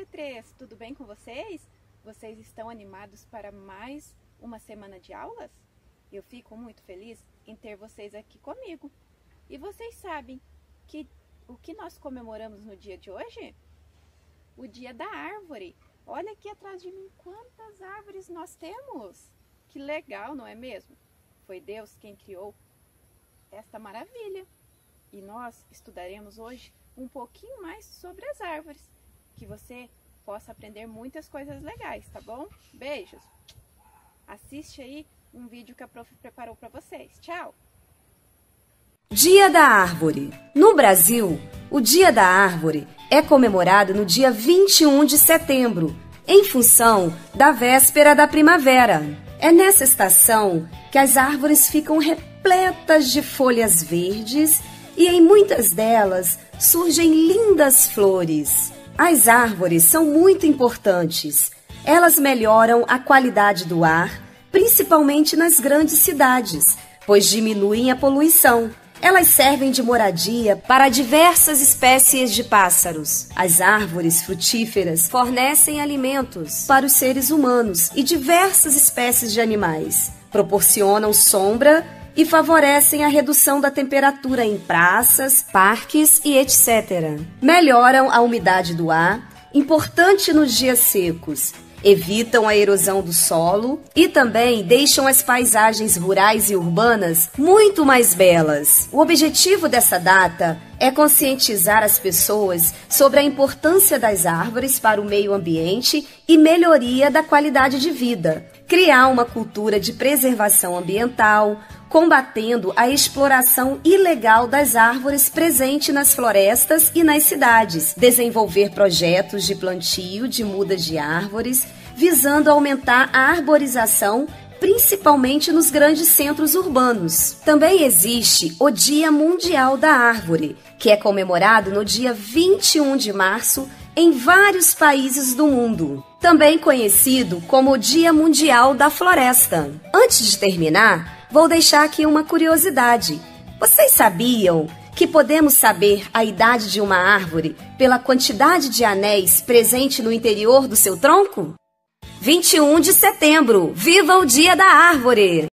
Letres! Tudo bem com vocês? Vocês estão animados para mais uma semana de aulas? Eu fico muito feliz em ter vocês aqui comigo. E vocês sabem que o que nós comemoramos no dia de hoje? O Dia da Árvore. Olha aqui atrás de mim quantas árvores nós temos. Que legal, não é mesmo? Foi Deus quem criou esta maravilha. E nós estudaremos hoje um pouquinho mais sobre as árvores. Que você possa aprender muitas coisas legais, tá bom? Beijos! Assiste aí um vídeo que a prof preparou para vocês. Tchau! Dia da Árvore. No Brasil, o Dia da Árvore é comemorado no dia 21 de setembro, em função da véspera da primavera. É nessa estação que as árvores ficam repletas de folhas verdes e em muitas delas surgem lindas flores. As árvores são muito importantes. Elas melhoram a qualidade do ar, principalmente nas grandes cidades, pois diminuem a poluição. Elas servem de moradia para diversas espécies de pássaros. As árvores frutíferas fornecem alimentos para os seres humanos e diversas espécies de animais. Proporcionam sombra e favorecem a redução da temperatura em praças, parques e etc. Melhoram a umidade do ar, importante nos dias secos. Evitam a erosão do solo e também deixam as paisagens rurais e urbanas muito mais belas. O objetivo dessa data é conscientizar as pessoas sobre a importância das árvores para o meio ambiente e melhoria da qualidade de vida. Criar uma cultura de preservação ambiental, combatendo a exploração ilegal das árvores presente nas florestas e nas cidades. Desenvolver projetos de plantio de mudas de árvores, visando aumentar a arborização, principalmente nos grandes centros urbanos. Também existe o Dia Mundial da Árvore, que é comemorado no dia 21 de março em vários países do mundo, também conhecido como o Dia Mundial da Floresta. Antes de terminar, vou deixar aqui uma curiosidade. Vocês sabiam que podemos saber a idade de uma árvore pela quantidade de anéis presente no interior do seu tronco? 21 de setembro, viva o Dia da Árvore!